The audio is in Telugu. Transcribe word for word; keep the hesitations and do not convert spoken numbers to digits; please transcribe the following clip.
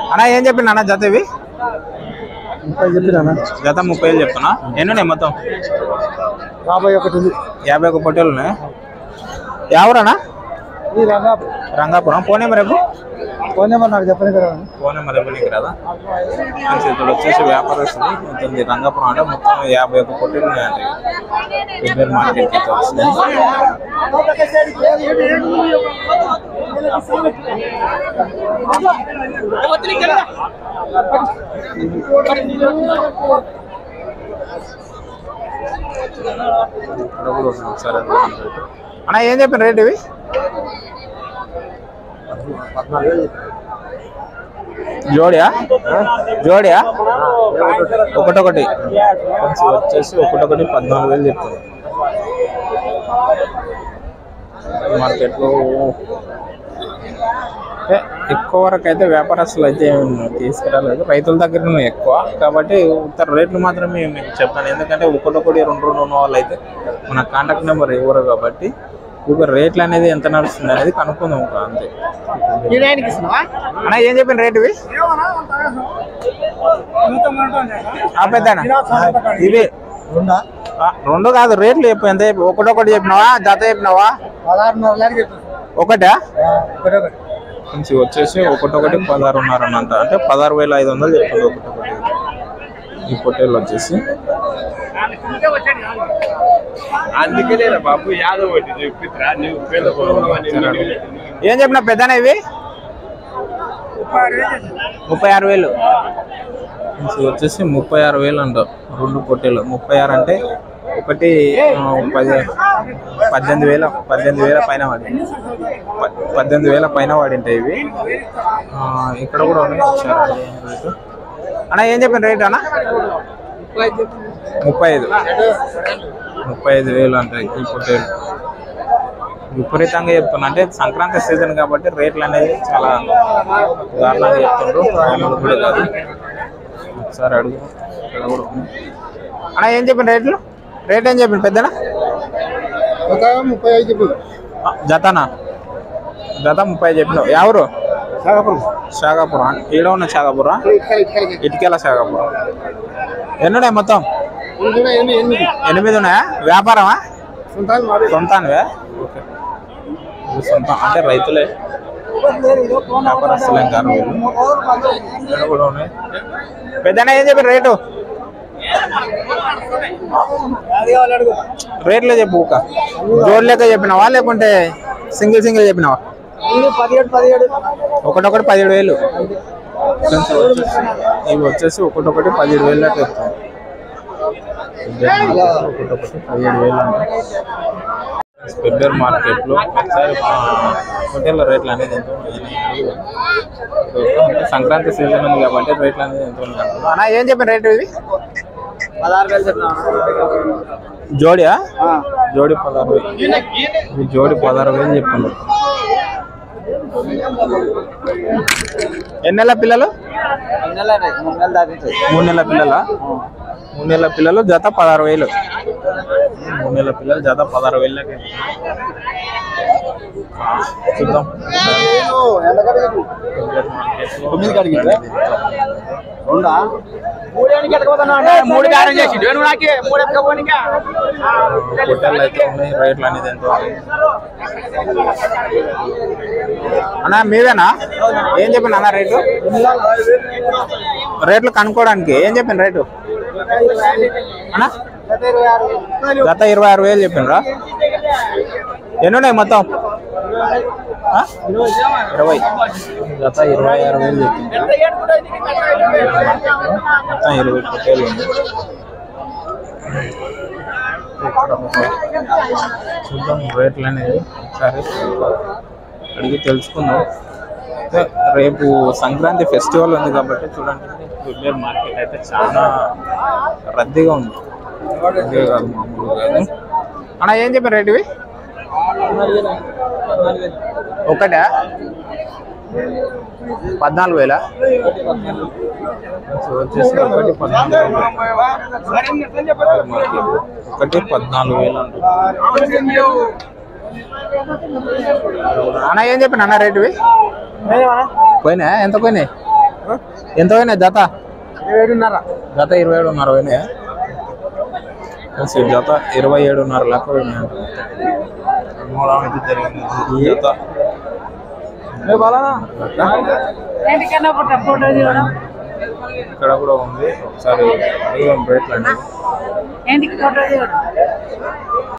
అన్నా ఏం చెప్పిండు అన్న జత ఇవి ముప్పై చెప్పినా జత ముప్పై వేలు చెప్తున్నా ఎన్ని ఉన్నాయి మొత్తం యాభై ఒకటి యాభై ఒక పొట్టేలు ఉన్నాయి ఎవరన్నా రంగాపురం ఫోన్ నెంబర్ రేపు ఫోన్ నెంబర్ నాకు చెప్పండి కదా ఫోన్ నెంబర్ ఇవ్వడానికి కదా ఇక్కడ వచ్చేసి వ్యాపారస్తుంది ఉంటుంది రంగాపురం అంటే మొత్తం యాభై ఒక పొట్టేలు ఉన్నాయండి పెద్దర్ మార్కెట్ అయితే వస్తుంది సరే అన్న ఏం చెప్పిన రేట్ ఇవి జోడియా జోడియా ఒకటొకటి వచ్చేసి ఒకటొకటి పద్నాలుగు వేలు చెప్తారు మార్కెట్లో ఎక్కువ వరకు అయితే వ్యాపారస్తులు అయితే తీసుకురాలేదు రైతుల దగ్గర ఎక్కువ కాబట్టి ఉత్తర రేట్లు మాత్రమే మీకు చెప్తాను ఎందుకంటే ఒకటొకటి రెండు రెండు ఉన్న వాళ్ళు అయితే మన కాంటాక్ట్ నెంబర్ ఇవ్వరు కాబట్టి ఒక రేట్లు అనేది ఎంత నడుస్తుంది అనేది కనుక్కుందాం అంతే అన్న ఏం చెప్పిన రేటు ఇవి పెద్దనా ఇవి రెండు కాదు రేట్లు చెప్పు ఎంత ఒకటొకటి చెప్పినావా జత చెప్పినావా ఒకటా మంచి వచ్చేసి ఒకటొకటి పదహారున్నర అంట అంటే పదహారు వేల ఐదు వందలు చెప్తుంది ఒకటొకటి ఈ పొట్టేళ్ళు వచ్చేసి ఏం చెప్పిన పెద్దనా ఇవి ముప్పై ఆరు వేలు వచ్చేసి ముప్పై ఆరు వేలు అంట రెండు పొట్టేలు ముప్పై ఆరు అంటే ఒకటి పది పద్దెనిమిది వేల పద్దెనిమిది వేల పైన వాడి పద్దెనిమిది వేల పైన వాడింటాయి ఇవి ఇక్కడ కూడా ఉన్నాయి రేటు అన్న ఏం చెప్పిన రేట్ అన్న ముప్పై ఐదు ముప్పై ఐదు వేలు అంటాయి ఈ పొట్టేలు విపరీతంగా చెప్తున్నా అంటే సంక్రాంతి సీజన్ కాబట్టి రేట్లు అనేది చాలా దారుణంగా చెప్తుండ్రు కూడా కాదు ఒకసారి అడుగు ఇక్కడ కూడా అన్న ఏం చెప్పిన రేట్లు రేట్ ఏం చెప్పిన పెద్దనా ముప్పై ఐదు చెప్పు జతనా జత ముప్పై చెప్పినావు ఎవరు శాఖాపురం శాఖాపురం ఈడ ఉన్న శాఖాపురం ఇటుకెళ్ళ శాఖాపురం ఎన్నున్నాయి మొత్తం ఎనిమిది ఉన్నాయా వ్యాపారమా సొంతానివే ఓకే సొంతం అంటే రైతులే వ్యాపారస్తులేం కాదు వీళ్ళు కూడా ఉన్నాయి పెద్దనా ఏం చెప్పారు రేటు రేట్లే చెప్పు ఒక జోడ్ లెక్క చెప్పినావా లేకుంటే సింగిల్ సింగిల్ చెప్పినావా పదిహేడు పదిహేడు ఒకటొకటి పదిహేడు వేలు ఇవి వచ్చేసి ఒకటొకటి పదిహేడు వేలు దాకా చెప్తాను ఒకటొకటి పదిహేడు వేలు అంటే పెద్దర్ మార్కెట్లో ఒకసారి హోటల్ రేట్లు అనేది ఎంతో సంక్రాంతి సీజన్ ఉంది కాబట్టి రేట్లు అనేది ఎంతో అన్న ఏం చెప్పిన రేటు ఇది పదహారు వేలు చెప్పిన జోడియా జోడి పదహారు వేలు ఇది జోడి పదహారు వేలు చెప్తున్నారు ఎన్ని నెలల పిల్లలు మూడు నెలల పిల్లల మూడు నెలల పిల్లలు జత పదహారు వేలు మూడు నెలల పిల్లలు జత పదహారు వేలకి చూద్దాం రేట్లు అనేది ఎంతో అన్నా మీవేనా ఏం చెప్పిన అన్న రేటు రేట్లు కనుక్కోవడానికి ఏం చెప్పిన రేటు అన్నా గత ఇరవై ఆరు వేలు చెప్పినరా ఎన్ని ఉన్నాయి మొత్తం ఇరవై గత ఇరవై ఆరు వేలు చెప్పింది మొత్తం ఇరవై పొట్టేలు ఉంది చూద్దాం రేట్లు అనేది ఒకసారి అడిగి తెలుసుకుందాం రేపు సంక్రాంతి ఫెస్టివల్ ఉంది కాబట్టి చూడండి పెద్దర్ మార్కెట్ అయితే చాలా రద్దీగా ఉంది రద్దీగా కాదు మామూలుగా కాదు అన్న ఏం చెప్పారు రేట్ ఇవి ఒకటా పద్నాలుగు వేల వచ్చేసి ఒకటి పద్నాలుగు ఒకటి పద్నాలుగు వేలు అన్న ఏం చెప్పిన అన్న రేటువి పోయినా ఎంత పోయినాయి ఎంత పోయినాయి జత? ఏడున్నర. జత ఇరవై ఏడున్నర పోయినాయా? జత ఇరవై ఏడున్నర లెక్క పోయినాయి. జత ఇక్కడ కూడా ఉంది, ఒకసారి రేట్లు అండి.